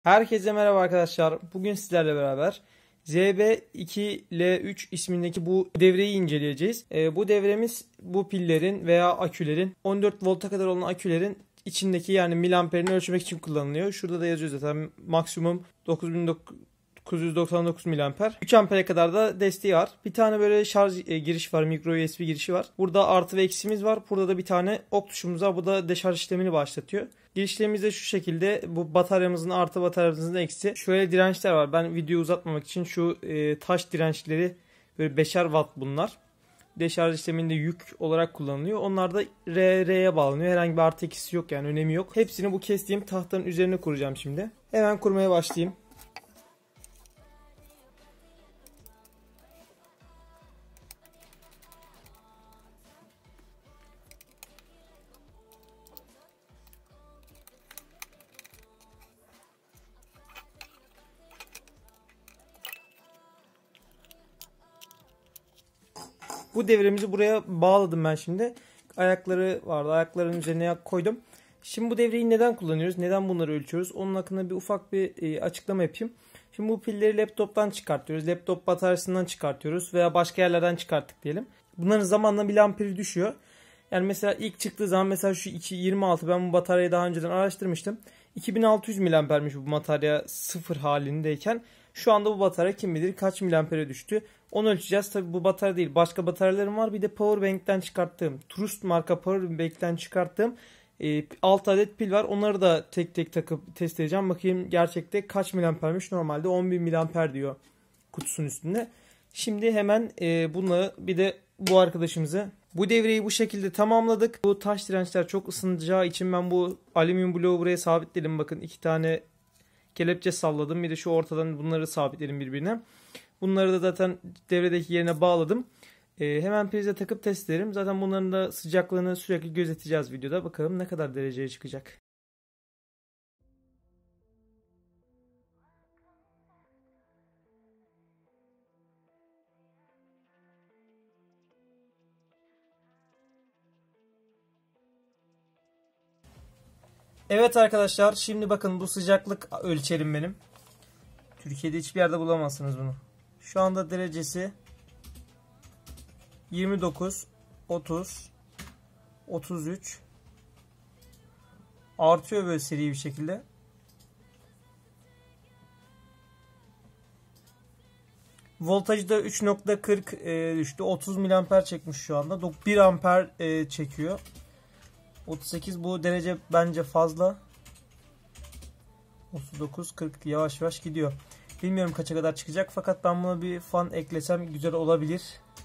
Herkese merhaba arkadaşlar. Bugün sizlerle beraber ZB2L3 ismindeki bu devreyi inceleyeceğiz. Bu devremiz bu pillerin veya akülerin 14 volta kadar olan akülerin içindeki yani miliamperini ölçmek için kullanılıyor. Şurada da yazıyor zaten maksimum 9999 miliamper. 3 ampere kadar da desteği var. Bir tane böyle şarj girişi var. Micro USB girişi var. Burada artı ve eksimiz var. Burada da bir tane ok tuşumuz var. Bu da deşarj işlemini başlatıyor. Girişlerimiz de şu şekilde. Bu bataryamızın artı, bataryamızın eksi. Şöyle dirençler var. Ben videoyu uzatmamak için şu taş dirençleri böyle 5'er watt bunlar. Deşarj işleminde yük olarak kullanılıyor. Onlar da R'ye bağlanıyor. Herhangi bir artı eksisi yok, yani önemi yok. Hepsini bu kestiğim tahtanın üzerine kuracağım şimdi. Hemen kurmaya başlayayım. Bu devremizi buraya bağladım ben şimdi. Ayakları vardı. Ayakların üzerine koydum. Şimdi bu devreyi neden kullanıyoruz? Neden bunları ölçüyoruz? Onun hakkında bir ufak bir açıklama yapayım. Şimdi bu pilleri laptoptan çıkartıyoruz. Laptop bataryasından çıkartıyoruz veya başka yerlerden çıkarttık diyelim. Bunların zamanla miliamperi düşüyor. Yani mesela ilk çıktığı zaman mesela şu 226 ben bu bataryayı daha önceden araştırmıştım. 2600 miliampermiş bu batarya sıfır halindeyken. Şu anda bu batarya kim bilir kaç miliampere düştü. Onu ölçeceğiz. Tabi bu batarya değil. Başka bataryalarım var. Bir de Powerbank'ten çıkarttığım, Trust marka Powerbank'ten çıkarttığım 6 adet pil var. Onları da tek tek takıp test edeceğim. Bakayım gerçekte kaç miliampermiş. Normalde 10.000 miliamper diyor kutusunun üstünde. Şimdi hemen bunları bir de bu arkadaşımızı. Bu devreyi bu şekilde tamamladık. Bu taş dirençler çok ısınacağı için ben bu alüminyum bloğu buraya sabitledim. Bakın 2 tane kelepçe salladım. Bir de şu ortadan bunları sabitledim birbirine. Bunları da zaten devredeki yerine bağladım. Hemen prize takıp test ederim. Zaten bunların da sıcaklığını sürekli gözeteceğiz videoda. Bakalım ne kadar dereceye çıkacak. Evet arkadaşlar, şimdi bakın bu sıcaklık ölçerim benim. Türkiye'de hiçbir yerde bulamazsınız bunu. Şu anda derecesi 29, 30, 33 artıyor böyle seri bir şekilde. Voltajı da 3.40 düştü. 30 miliamper çekmiş şu anda. 1 amper çekiyor. 38 bu derece bence fazla. 39, 40 yavaş yavaş gidiyor. Bilmiyorum kaça kadar çıkacak fakat ben buna bir fan eklesem güzel olabilir.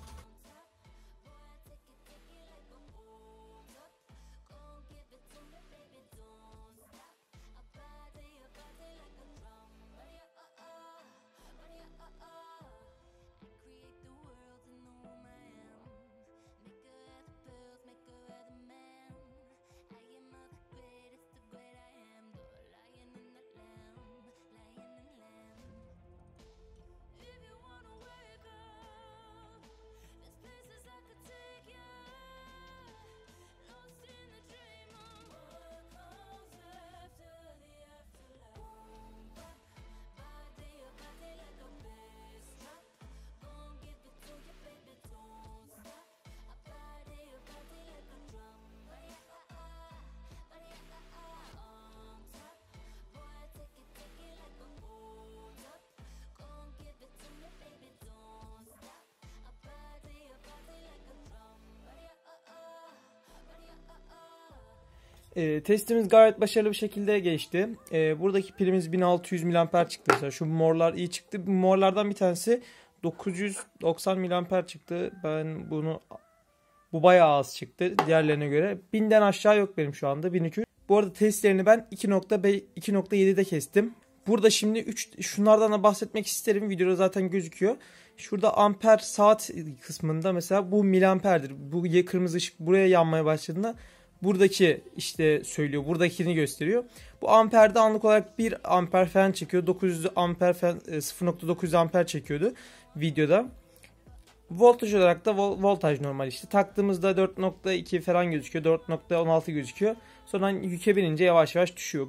Testimiz gayet başarılı bir şekilde geçti. Buradaki pilimiz 1600 miliamper çıktı. Mesela şu morlar iyi çıktı. Bu morlardan bir tanesi 990 miliamper çıktı. Ben bu bayağı az çıktı diğerlerine göre. 1000'den aşağı yok benim şu anda. 1200. Bu arada testlerini ben 2.7'de kestim. Burada şimdi şunlardan da bahsetmek isterim. Videoda zaten gözüküyor. Şurada amper saat kısmında mesela bu miliamperdir. Bu kırmızı ışık buraya yanmaya başladığında buradaki işte söylüyor. Buradakini gösteriyor. Bu amperde anlık olarak 1 amper falan çekiyor. 900 amper falan 0.900 amper çekiyordu videoda. Voltaj olarak da voltaj normal işte. Taktığımızda 4.2 falan gözüküyor. 4.16 gözüküyor. Sonra yüke binince yavaş yavaş düşüyor bu.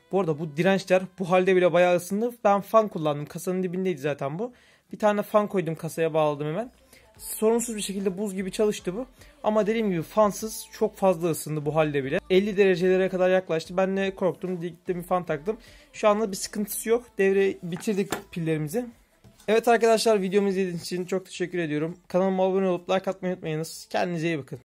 Bu arada bu dirençler bu halde bile bayağı ısındı. Ben fan kullandım. Kasanın dibindeydi zaten bu. Bir tane fan koydum, kasaya bağladım hemen. Sorunsuz bir şekilde buz gibi çalıştı bu. Ama dediğim gibi fansız çok fazla ısındı bu halde bile. 50 derecelere kadar yaklaştı. Ben de korktum. Gittim bir fan taktım. Şu anda bir sıkıntısı yok. Devre bitirdik pillerimizi. Evet arkadaşlar, videomu izlediğiniz için çok teşekkür ediyorum. Kanalıma abone olup like atmayı unutmayınız. Kendinize iyi bakın.